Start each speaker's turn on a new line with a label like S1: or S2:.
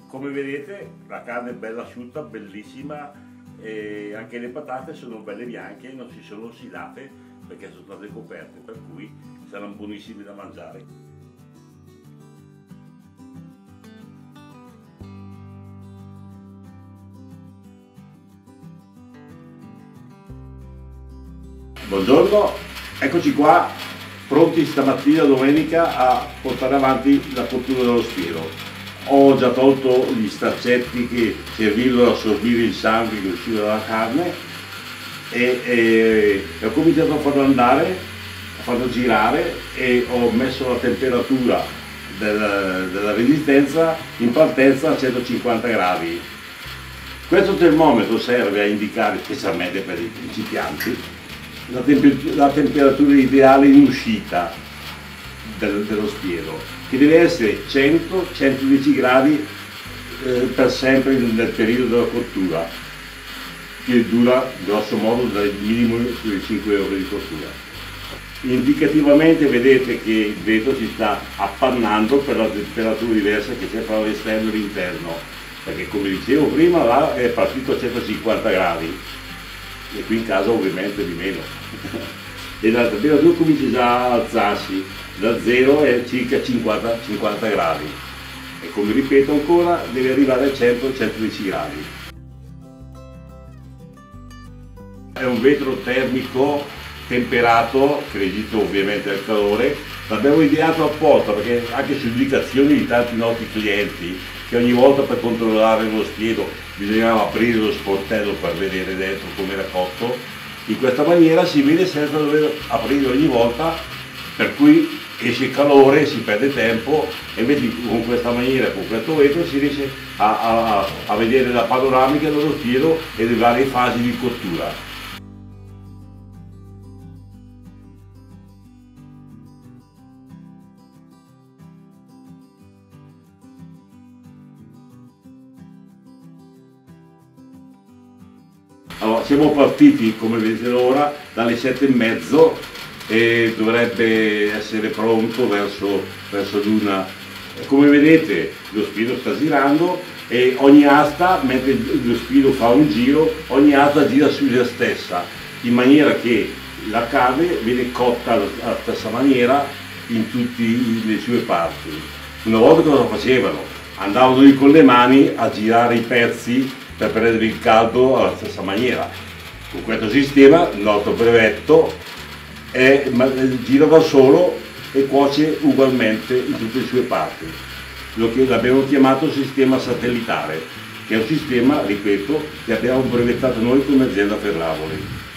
S1: Come vedete la carne è bella asciutta, bellissima, e anche le patate sono belle bianche, non si sono ossidate perché sono state coperte, per cui saranno buonissime da mangiare. Buongiorno, eccoci qua pronti stamattina domenica a portare avanti la cottura dello spiro. Ho già tolto gli straccetti che servivano ad assorbire il sangue che usciva dalla carne e ho cominciato a farlo andare, a farlo girare e ho messo la temperatura della resistenza in partenza a 150 gradi. Questo termometro serve a indicare, specialmente per i principianti, la temperatura ideale in uscita dello spiedo, che deve essere 100-110 gradi per sempre nel periodo della cottura, che dura grosso modo dal minimo sulle 5 ore di cottura. Indicativamente vedete che il vetro si sta appannando per la temperatura diversa che c'è tra l'esterno e l'interno, perché come dicevo prima là è partito a 150 gradi e qui in casa ovviamente di meno e la temperatura comincia già a alzarsi da 0 a circa 50 gradi e, come ripeto ancora, deve arrivare a 100-110 gradi. È un vetro termico temperato che resiste ovviamente al calore. L'abbiamo ideato apposta perché anche su indicazioni di tanti nostri clienti, che ogni volta per controllare lo spiedo bisognava aprire lo sportello per vedere dentro come era cotto, in questa maniera si vede senza dover aprire ogni volta, per cui esce calore, si perde tempo, e invece con questa maniera, con questo vetro, si riesce a vedere la panoramica dello spiedo e le varie fasi di cottura. Allora, siamo partiti, come vedete ora, dalle 7:30 e dovrebbe essere pronto verso l'una. Come vedete lo spiedo sta girando e ogni asta, mentre lo spiedo fa un giro, ogni asta gira su se stessa, in maniera che la carne viene cotta alla stessa maniera in tutte le sue parti. Una volta cosa facevano? Andavano lì con le mani a girare i pezzi per prendere il caldo alla stessa maniera. Con questo sistema il nostro brevetto gira da solo e cuoce ugualmente in tutte le sue parti. Lo che l'abbiamo chiamato sistema satellitare, che è un sistema, ripeto, che abbiamo brevettato noi come azienda Ferravoli.